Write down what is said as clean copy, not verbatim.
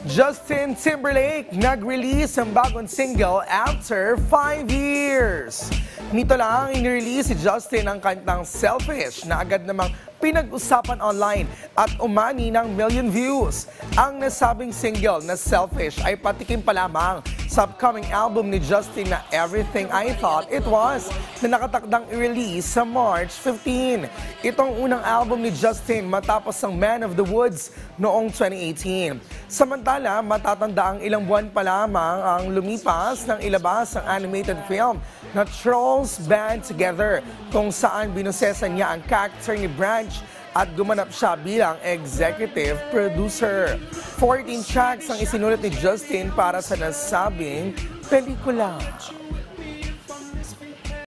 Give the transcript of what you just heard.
Justin Timberlake nag-release ng bagong single after 5 years. Nito lang in-release si Justin ang kantang Selfish na agad namang pinag-usapan online at umani ng million views. Ang nasabing single na Selfish ay patikim pa lamang sa upcoming album ni Justin na Everything I Thought It Was na nakatakdang i-release sa March 15. Itong unang album ni Justin matapos ang Man of the Woods noong 2018. Samantala, matatanda ang ilang buwan pa lamang ang lumipas ng ilabas ang animated film na Trolls Band Together kung saan binusesan niya ang character ni Branch at gumanap siya bilang executive producer. 14 tracks ang isinulat ni Justin para sa nasabing pelikula.